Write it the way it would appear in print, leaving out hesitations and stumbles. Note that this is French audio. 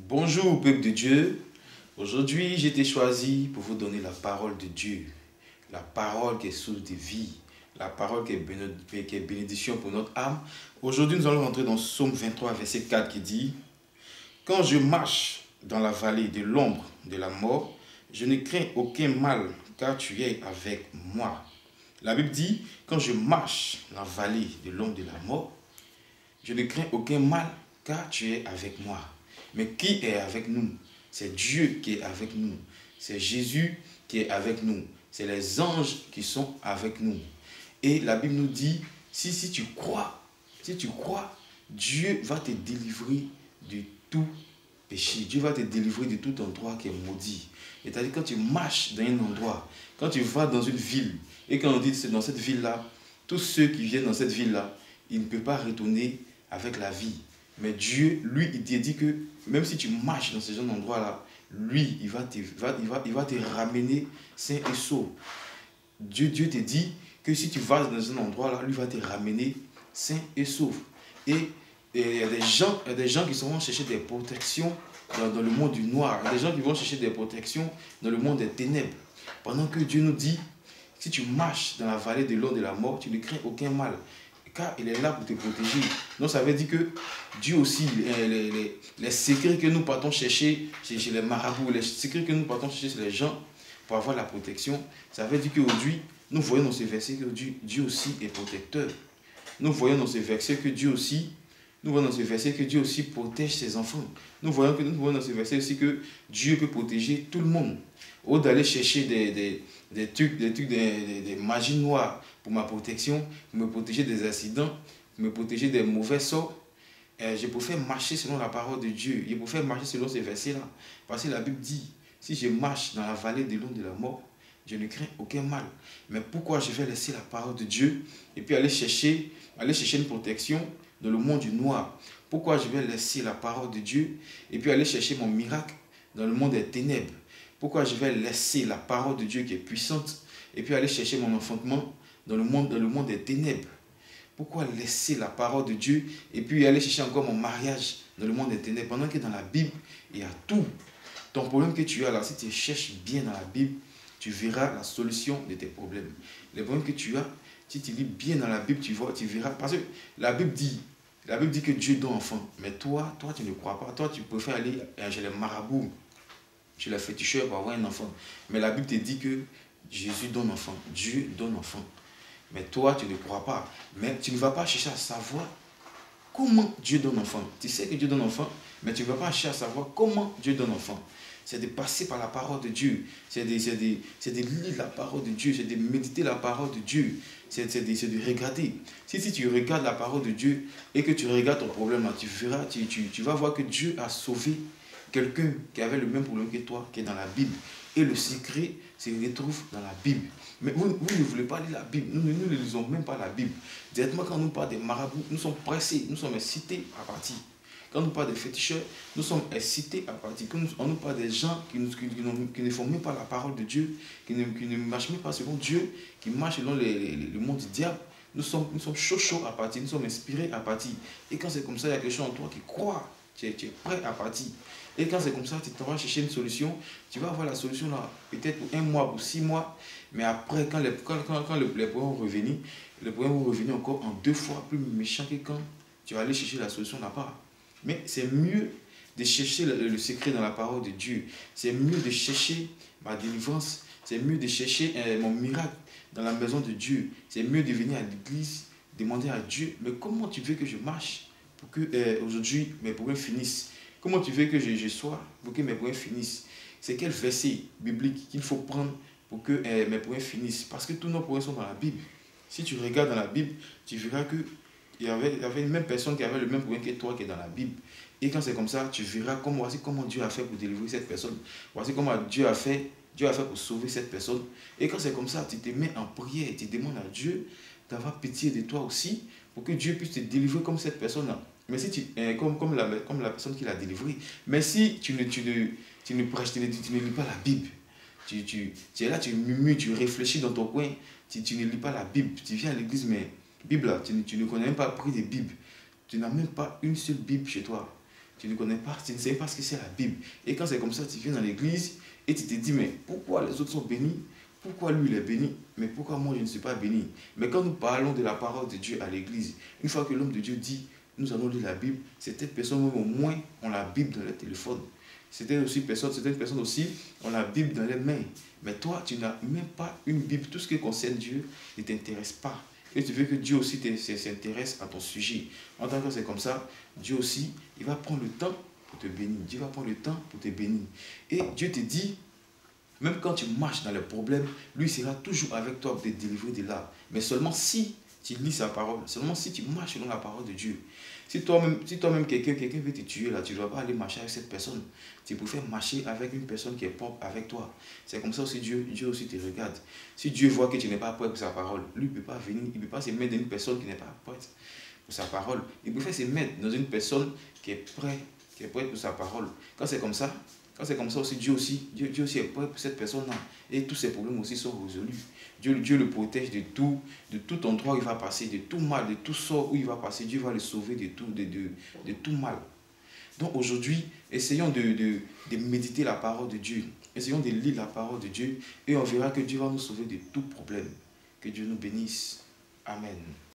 Bonjour peuple de Dieu, aujourd'hui j'ai été choisi pour vous donner la parole de Dieu, la parole qui est source de vie, la parole qui est bénédiction pour notre âme. Aujourd'hui nous allons rentrer dans Psaume 23 verset 4 qui dit « Quand je marche dans la vallée de l'ombre de la mort, je ne crains aucun mal car tu es avec moi. » La Bible dit « Quand je marche dans la vallée de l'ombre de la mort, je ne crains aucun mal car tu es avec moi. » Mais qui est avec nous? C'est Dieu qui est avec nous. C'est Jésus qui est avec nous. C'est les anges qui sont avec nous. Et la Bible nous dit, si tu crois, Dieu va te délivrer de tout péché. Dieu va te délivrer de tout endroit qui est maudit. C'est-à-dire quand tu marches dans un endroit, quand tu vas dans une ville, et quand on dit que dans cette ville-là, tous ceux qui viennent dans cette ville-là, ils ne peuvent pas retourner avec la vie. Mais Dieu, lui, il te dit que même si tu marches dans ce genre d'endroit-là, lui, il va te ramener sain et sauf. Dieu te dit que si tu vas dans un endroit-là, lui va te ramener sain et sauf. Et il y a des gens qui vont chercher des protections dans le monde du noir. Il y a des gens qui vont chercher des protections dans le monde des ténèbres. Pendant que Dieu nous dit, si tu marches dans la vallée de l'ombre de la mort, tu ne crains aucun mal. Car il est là pour te protéger. Donc ça veut dire que Dieu aussi, les secrets que nous partons chercher chez les marabouts, les secrets que nous partons chercher chez les gens pour avoir la protection, ça veut dire qu'aujourd'hui, nous voyons dans ces versets que Dieu aussi est protecteur. Nous voyons dans ces versets que Dieu aussi, protège ses enfants. Nous voyons dans ces versets aussi que Dieu peut protéger tout le monde. Au d'aller chercher des magies noires pour ma protection, pour me protéger des accidents, pour me protéger des mauvais sorts, je préfère marcher selon la parole de Dieu. Je préfère marcher selon ces versets-là. Parce que la Bible dit, si je marche dans la vallée de l'ombre de la mort, je ne crains aucun mal. Mais pourquoi je vais laisser la parole de Dieu et puis aller chercher une protection dans le monde du noir? Pourquoi je vais laisser la parole de Dieu et puis aller chercher mon miracle dans le monde des ténèbres? Pourquoi je vais laisser la parole de Dieu qui est puissante et puis aller chercher mon enfantement dans le monde des ténèbres? Pourquoi laisser la parole de Dieu et puis aller chercher encore mon mariage dans le monde des ténèbres pendant que dans la Bible, il y a tout. Ton problème que tu as là, si tu cherches bien dans la Bible, tu verras la solution de tes problèmes. Les problèmes que tu as, si tu lis bien dans la Bible, tu verras. Parce que la Bible dit que Dieu donne enfant. Mais toi, tu ne crois pas. Toi, tu préfères aller chez les marabouts, chez les féticheurs pour avoir un enfant. Mais la Bible te dit que Jésus donne enfant. Dieu donne enfant. Mais toi, tu ne crois pas. Mais tu ne vas pas chercher à savoir comment Dieu donne enfant. Tu sais que Dieu donne enfant, mais tu ne vas pas chercher à savoir comment Dieu donne enfant. C'est de passer par la parole de Dieu. C'est de lire la parole de Dieu. C'est de méditer la parole de Dieu. C'est de regarder. Si tu regardes la parole de Dieu et que tu regardes ton problème, là, tu vas voir que Dieu a sauvé quelqu'un qui avait le même problème que toi, qui est dans la Bible. Et le secret se retrouve dans la Bible. Mais vous ne voulez pas lire la Bible. Nous ne lisons même pas la Bible. Directement, quand on nous parle des marabouts, nous sommes pressés, nous sommes excités à partir. Quand on nous parle des féticheurs, nous sommes excités à partir. Quand on nous parle des gens qui ne font même pas la parole de Dieu, qui ne marchent même pas selon Dieu, qui marchent selon le monde du diable, nous sommes chauds à partir, nous sommes inspirés à partir. Et quand c'est comme ça, il y a quelque chose en toi qui croit, tu es prêt à partir. Et quand c'est comme ça, tu vas chercher une solution, tu vas avoir la solution là, peut-être pour 1 mois, pour 6 mois, mais après, quand les problèmes vont revenir, les problèmes vont revenir encore en 2 fois plus méchants que quand tu vas aller chercher la solution là-bas. Mais c'est mieux de chercher le secret dans la parole de Dieu. C'est mieux de chercher ma délivrance. C'est mieux de chercher mon miracle dans la maison de Dieu. C'est mieux de venir à l'église, demander à Dieu, mais comment tu veux que je marche pour que aujourd'hui mes problèmes finissent? Comment tu veux que je sois pour que mes problèmes finissent? C'est quel verset biblique qu'il faut prendre pour que mes problèmes finissent? Parce que tous nos problèmes sont dans la Bible. Si tu regardes dans la Bible, tu verras que il y avait une même personne qui avait le même problème que toi qui est dans la Bible. Et quand c'est comme ça, tu verras voici comment Dieu a fait pour délivrer cette personne. Voici comment Dieu a fait pour sauver cette personne. Et quand c'est comme ça, tu te mets en prière et tu demandes à Dieu d'avoir pitié de toi aussi pour que Dieu puisse te délivrer comme cette personne-là. Mais si comme la personne qui l'a délivré. Mais si tu ne prêches, tu ne lis pas la Bible, tu es là, tu murmures, tu réfléchis dans ton coin, tu ne lis pas la Bible, tu viens à l'église, mais Bible là, tu ne connais même pas pris de Bible. Tu n'as même pas une seule Bible chez toi. Tu ne connais pas, tu ne sais pas ce que c'est la Bible. Et quand c'est comme ça, tu viens dans l'église et tu te dis, mais pourquoi les autres sont bénis? Pourquoi lui il est béni? Mais pourquoi moi je ne suis pas béni? Mais quand nous parlons de la parole de Dieu à l'église, une fois que l'homme de Dieu dit, nous allons lire la Bible, certaines personnes au moins ont la Bible dans leur téléphone. Certaines personnes aussi ont la Bible dans les mains. Mais toi, tu n'as même pas une Bible. Tout ce qui concerne Dieu ne t'intéresse pas. Et tu veux que Dieu aussi s'intéresse à ton sujet. En tant que c'est comme ça, Dieu aussi, il va prendre le temps pour te bénir. Dieu va prendre le temps pour te bénir. Et Dieu te dit, même quand tu marches dans les problèmes, lui sera toujours avec toi pour te délivrer de là. Mais seulement si tu lis sa parole, seulement si tu marches dans la parole de Dieu. Si toi-même quelqu'un veut te tuer là, tu ne dois pas aller marcher avec cette personne. Tu préfères marcher avec une personne qui est propre avec toi. C'est comme ça aussi Dieu aussi te regarde. Si Dieu voit que tu n'es pas prêt pour sa parole, lui ne peut pas venir, il ne peut pas se mettre dans une personne qui n'est pas prête pour sa parole. Il préfère se mettre dans une personne qui est prête pour sa parole. Quand c'est comme ça aussi, Dieu aussi est prêt pour cette personne-là. Et tous ses problèmes aussi sont résolus. Dieu le protège de tout endroit où il va passer, de tout mal, de tout sort où il va passer. Dieu va le sauver de tout mal. Donc aujourd'hui, essayons de méditer la parole de Dieu. Essayons de lire la parole de Dieu et on verra que Dieu va nous sauver de tout problème. Que Dieu nous bénisse. Amen.